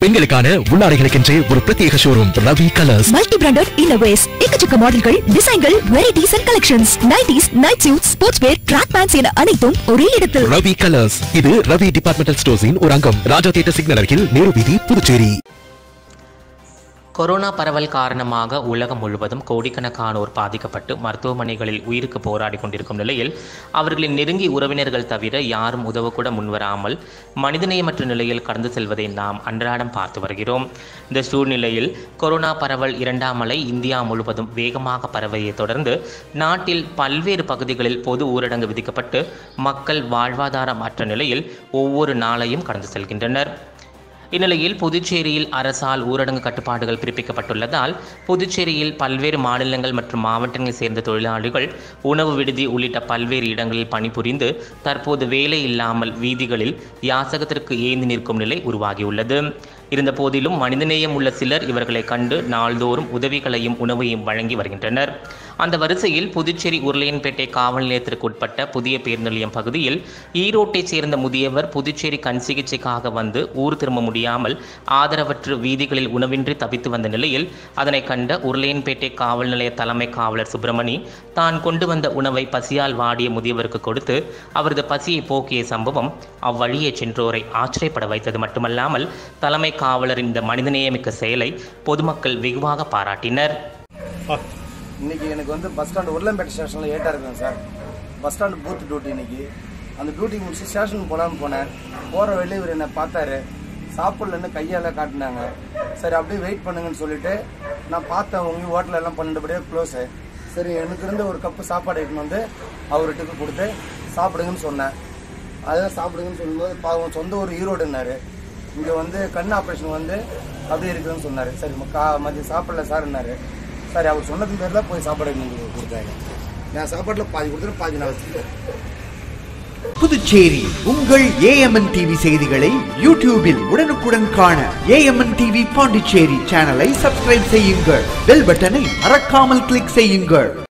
பெண்களுக்கான உள்ளாடைகளுக்கென்றே ஒரு பிரத்யேக showroom Ravi colours. Multi branded இன்னோவேஸ், எக்கச்சக்க மாடல்கள், டிசைன்கள், varieties and collections, nighties, night suit, sports wear, track pants என அனைத்தும் ஒரே இடத்தில். ரவி கலர்ஸ். இது ரவி டிபார்ட்மெண்டல் ஸ்டோர்ஸின் ஒரு அங்கம். ராஜா தியேட்டர் சிக்னல் அருகில் நேரு வீதி, புதுச்சேரி. கொரோனா பரவல் காரணமாக உலகம் முழுவதும் கோடிக்கணக்கானோர் பாதிக்கப்பட்டு மருத்துவமனைகளில் உயிருக்கு போராடி கொண்டிருக்கும் நிலையில் அவர்களின் நெருங்கிய உறவினர்கள் தவிர யாரும் உதவக்கூட முன்வராமல் மனிதநேயமற்ற நிலையில் கடந்து செல்வதை நாம் அன்றாடம் பார்த்து வருகிறோம். இந்த சூழ்நிலையில் கொரோனா பரவல் 2ஆம் அலை இந்தியா முழுவதும் வேகமாக பரவியதை தொடர்ந்து நாட்டில் பல்வேறு பகுதிகளில் பொது ஊரடங்கு விதிக்கப்பட்டு மக்கள் வாழ்வாதாரம் அற்ற நிலையில் ஒவ்வொரு நாளையும் கடந்து செல்கின்றனர். இந்நிலையில் புதுச்சேரியில் அரசால் ஊரடங்கு கட்டுப்பாடுகள் பிறப்பிக்கப்பட்டுள்ளதால் புதுச்சேரியில் பல்வேறு மாநிலங்கள் மற்றும் மாவட்டங்களைச் சேர்ந்த தொழிலாளிகள் உணவு விடுதி உள்ளிட்ட பல்வேறு இடங்களில் பணிபுரிந்து தற்போது வேலை இல்லாமல் வீதிகளில் யாசகத்திற்கு ஏந்தி நிற்கும் நிலை உருவாகியுள்ளது. இருந்த போதிலும் மனிதநேயம் உள்ள சிலர் இவர்களை கண்டு நாள்தோறும் உதவிகளையும் உணவையும் வழங்கி வருகின்றனர். அந்த வரிசையில் புதுச்சேரி உருளையன்பேட்டை காவல் நிலையத்திற்கு உட்பட்ட புதிய பேருந்து நிலையம் பகுதியில் ஈரோட்டைச் சேர்ந்த முதியவர் புதுச்சேரி கண் சிகிச்சைக்காக வந்து ஊர் திரும்ப முடியாமல் ஆதரவற்று வீதிகளில் உணவின்றி தவித்து வந்த நிலையில் அதனை கண்ட உருளையன்பேட்டை காவல் நிலைய தலைமை காவலர் சுப்பிரமணி தான் கொண்டு வந்த உணவை பசியால் வாடிய முதியவருக்கு கொடுத்து அவரது பசியை போக்கிய சம்பவம் அவ்வழியே சென்றோரை ஆச்சரியப்பட வைத்தது மட்டுமல்லாமல் தலைமை காவலரின் இந்த மனிதநேயமிக்க செயலை பொதுமக்கள் வெகுவாக பாராட்டினர். இன்னைக்கு எனக்கு வந்து பஸ் ஸ்டாண்ட் உருளையன்பேட்டை ஸ்டேஷனில் ஏட்டா இருக்கேன் sir. Bus stand booth duty இன்னைக்கு. அந்த டியூட்டி முடிச்சு ஸ்டேஷனுக்கு போகலான்னு போனேன். போகிற வழியில் இவர் என்னை பார்த்தாரு. சாப்பிட்லன்னு கையால் காட்டினாங்க. சரி அப்படியே வெயிட் பண்ணுங்கன்னு சொல்லிட்டு நான் பார்த்தேன். உங்கள் ஹோட்டலில் எல்லாம் 12 படியே க்ளோஸு. சரி எனக்கு இருந்து ஒரு கப்பு சாப்பாடு எடுத்துன்னு வந்து அவர்கிட்ட கொடுத்து சாப்பிடுங்கன்னு சொன்னேன். அதான் சாப்பிடுங்கன்னு சொல்லும்போது பாவம் சொந்த ஒரு ஈரோடுன்னாரு. இங்கே வந்து கண் ஆப்ரேஷன் வந்து அப்படியே இருக்குதுன்னு சொன்னார். சரி மதியம் சாப்பிடல சார்ன்னாரு. சரி அவர் சொன்னதுக்கு பேர் தான் போய் சாப்பாடு நீங்கள் கொடுத்தாங்க. நான் சாப்பாட்டில் பாதி கொடுத்துட்டு பாதி நான் வச்சுருக்கேன். புதுச்சேரி உங்கள் AMNTV செய்திகளை யூடியூபில் உடனுக்குடன் காண AMNTV பாண்டிச்சேரி சேனலை சப்ஸ்கிரைப் செய்யுங்கள். பெல் பட்டனை மறக்காமல் கிளிக் செய்யுங்கள்.